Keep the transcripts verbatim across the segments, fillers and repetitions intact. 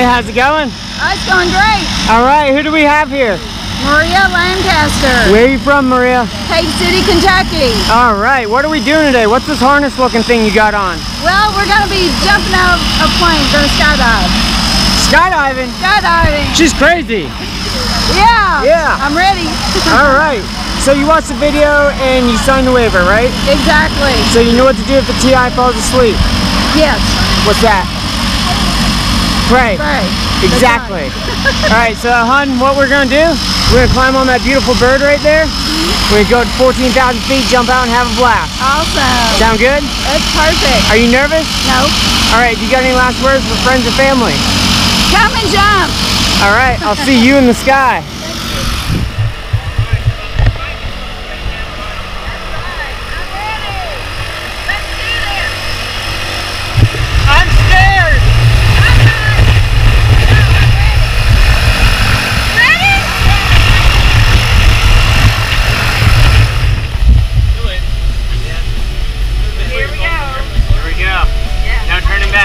how's it going? Oh, it's going great. All right, who do we have here? Maria Lancaster. Where are you from, Maria? Hague City, Kentucky. All right, what are we doing today? What's this harness looking thing you got on? Well, we're going to be jumping out of a plane, going to skydive. Skydiving? Skydiving. She's crazy. Yeah. Yeah. I'm ready. All right. So you watched the video and you signed the waiver, right? Exactly. So you know what to do if the T I falls asleep? Yes. What's that? Pray. Pray. Exactly. All right, so hun, what we're gonna do, we're gonna climb on that beautiful bird right there. We're gonna go to fourteen thousand feet, jump out and have a blast. Awesome. Sound good? That's perfect. Are you nervous? No. All right, you got any last words for friends and family? Come and jump. All right, I'll see you in the sky.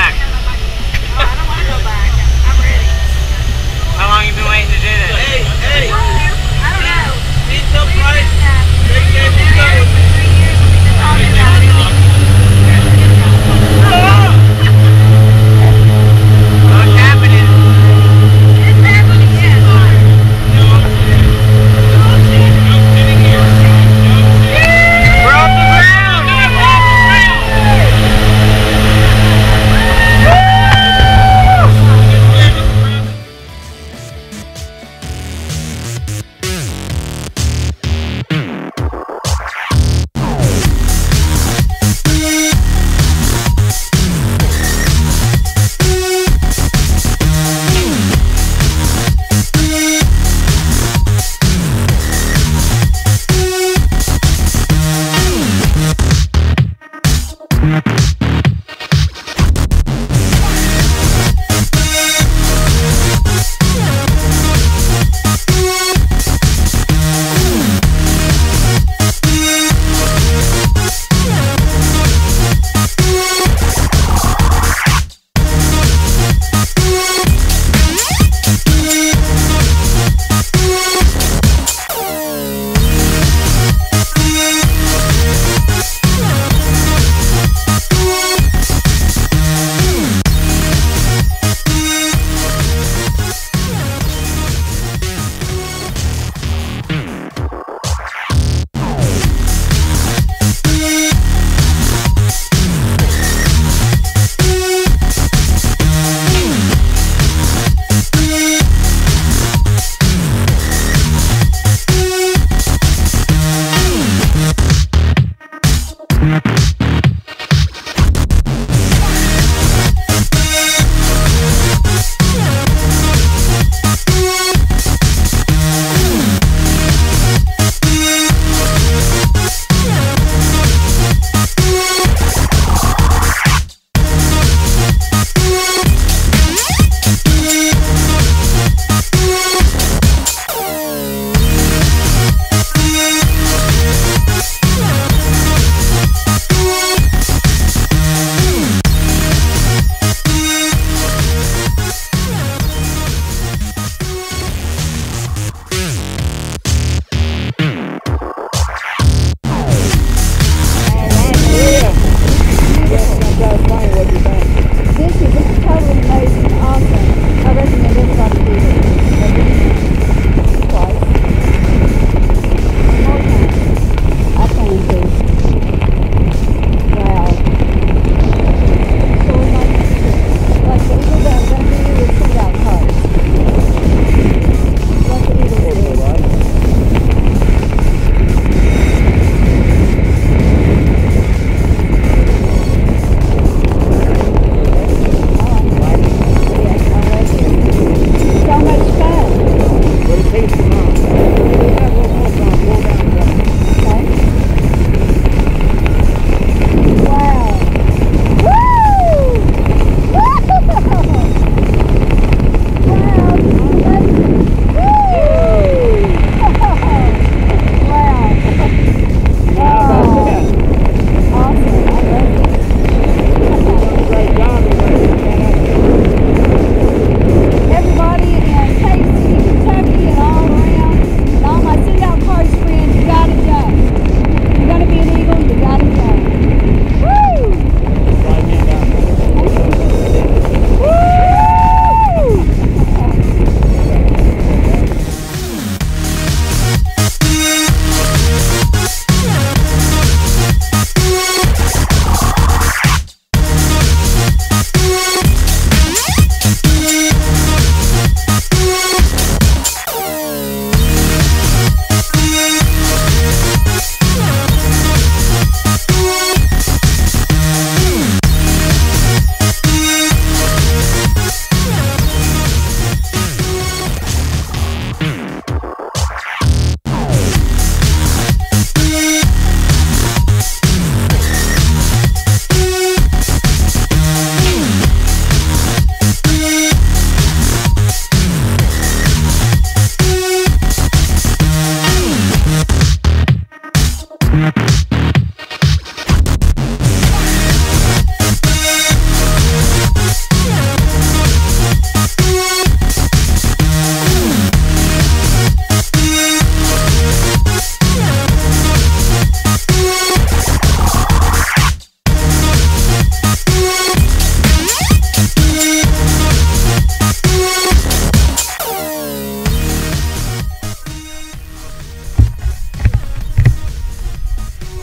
How long have you been waiting to do this? Hey, hey.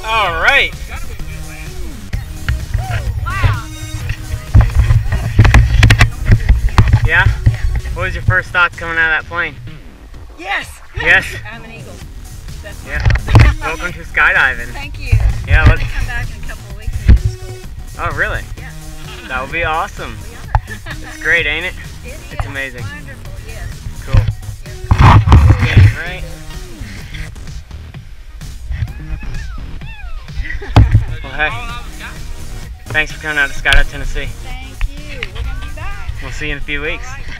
All right. Wow. Yeah? What was your first thoughts coming out of that plane? Yes. Yes? I'm an eagle. That's Yeah. Welcome to skydiving. Thank you. Yeah, I'm let's... gonna come back in a couple of weeks and do school. Oh, really? Yeah. That would be awesome. We are. It's great, ain't it? It It's is amazing. Wonderful. Yes. Cool. Yes. Okay, right? Well, hey. Thanks for coming out to Skydive, Tennessee. Thank you. We're gonna be back. We'll see you in a few weeks. All right.